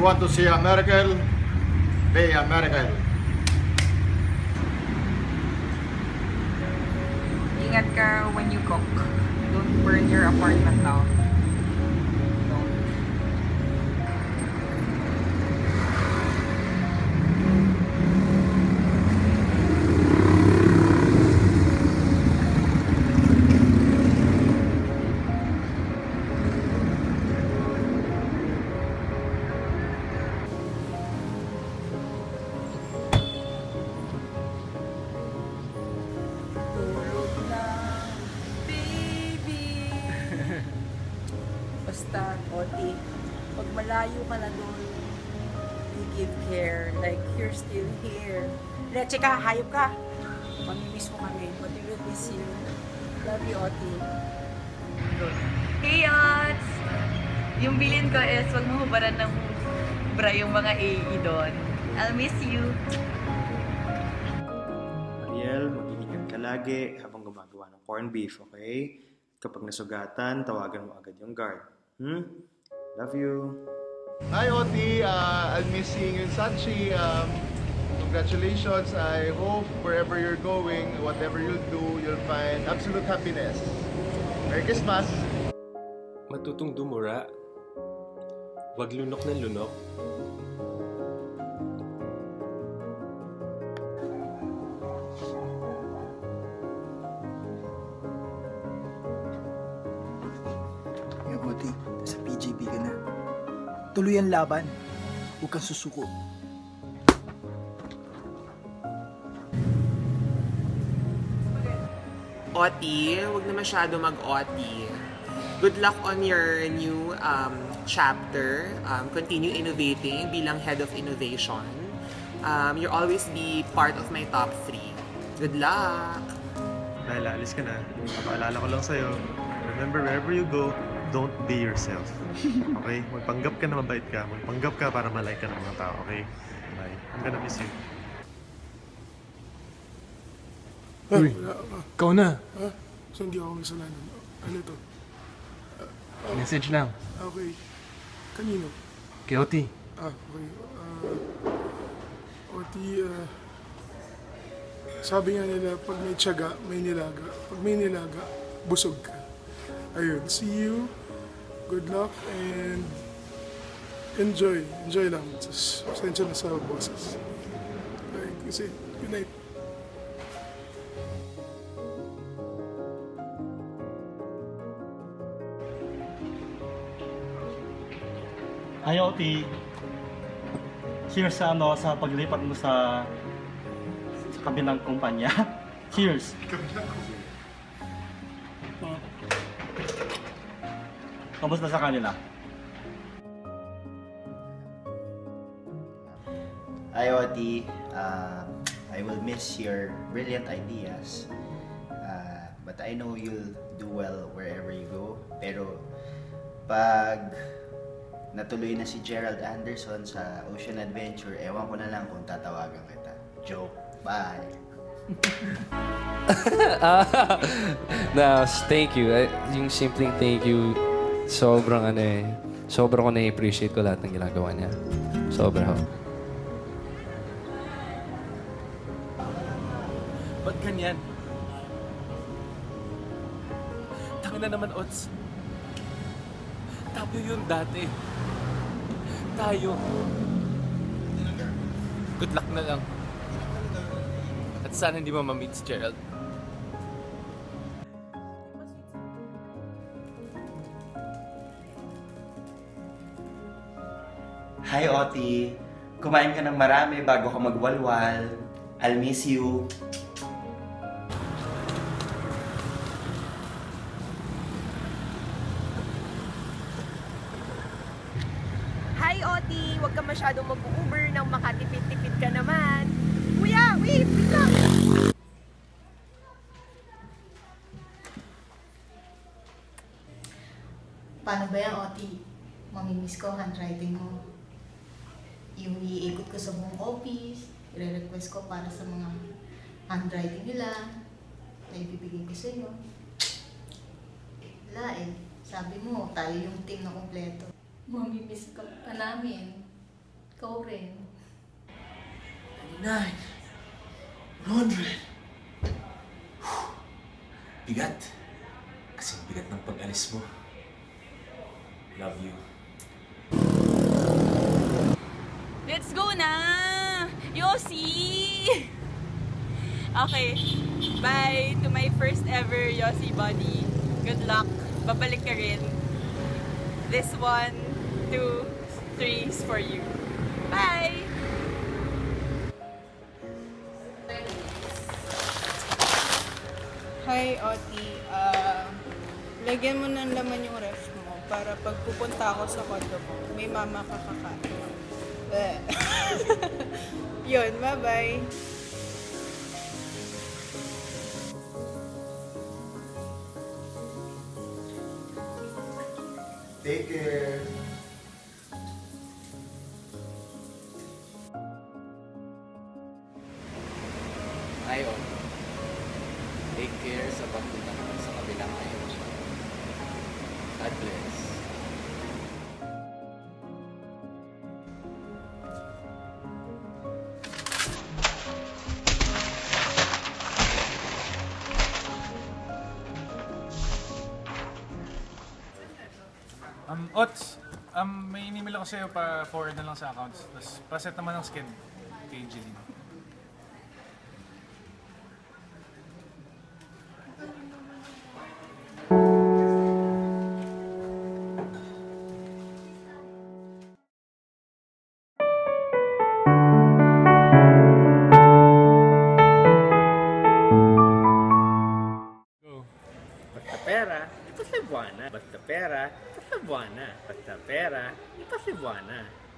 want to see a miracle, be a miracle. Ingat ka when you cook. Don't burn your apartment down. Basta, Oti, pag malayo ka na doon, you give care. Like, you're still here. Leche ka, hayop ka. Mamimiss mo kami, but we will miss you. Love you, Oti. Hey, AUTI'S! Yung bilin ko is, wag mo hubaran ng bra yung mga AE doon. I'll miss you. Marielle, mag-iingat ka lagi habang gumagawa ng corned beef, okay? Kapag nasugatan, tawagan mo agad yung guard. Love you. Hi, Oti. I'll miss seeing you in Saatchi. Congratulations. I hope wherever you're going, whatever you'll do, you'll find absolute happiness. Merry Christmas! Matutong dumura. Wag lunok ng lunok. Oti, sa PGB ka na. Tuloy ang laban. Huwag kang susuko. Oti, huwag na masyado mag-Oti. Good luck on your new chapter. Continue innovating bilang head of innovation. You'll always be part of my top 3. Good luck! Dahil alis ka na, paalala ko lang sa'yo, remember wherever you go, don't be yourself. Okay? Magpanggap ka na mabait ka. Magpanggap ka para malike ka ng mga tao. Okay? Bye. I'm gonna miss you. Uy, ikaw na. Ha? So hindi ako kasalanan. Ano to? Message lang. Okay. Kanino? Kay Oti. Okay. Oti, sabi nga nila, pag may tiyaga, may nilaga. Pag may nilaga, busog ka. Ayun, see you. Good luck and enjoy. Enjoy lang. Pasensya na sa boses. Kasi, good night. Hi, Oti. Cheers sa paglipat mo sa kabilang kumpanya. Cheers. Kamusta sa kanila? Hi, Oti. I will miss your brilliant ideas. But I know you'll do well wherever you go. Pero pag natuloy na si Gerald Anderson sa Ocean Adventure, ewan ko na lang kung tatawagan kita. Joke. Bye. No, thank you. Yung simpleng thank you, sobrang sobrang ko na-appreciate ko lahat ng ginagawa niya. Sobra ho. Ba't ganyan? Tanga na naman, Ots. Tayo yun dati. Tayo. Good luck na lang. At sana hindi mo ma-meet si Gerald. Hi, Oti. Kumain ka ng marami bago ka magwalwal. I'll miss you. Hi, Oti! Huwag ka masyadong mag-Uber nang makatipid-tipid ka naman. Kuya, wait lang! Paano ba yan, Oti? Mamimiss ko handwriting mo. Yung iikot ko sa buong office, i-request ko para sa mga handwriting nila na ibibigay ko sa iyo. Wala eh. Sabi mo, tayo yung team na kompleto. Mamimiss ka namin. Ikaw rin. 99. 100. Bigat. Kasi bigat ng pag-alis mo. Love you. Let's go na! Yossi! Okay. Bye to my first ever Yossi buddy. Good luck. Babalik ka rin. This 1, 2, 3 is for you. Bye! Hi, Oti. Lagyan mo ng laman yung ref mo para pag pupunta ako sa condo mo, may mama ka kakain. Yun, bye-bye. Take care. Ayon. Take care sa pagpunta naman sa kabilang ayon. God bless. Ots, may email ako sa'yo pa forward na lang sa accounts. Tapos paset naman ng skin kay Jeline. Basta pera, ito Cebuana. Basta pera, ito Cebuana. Basta pera, ito Cebuana.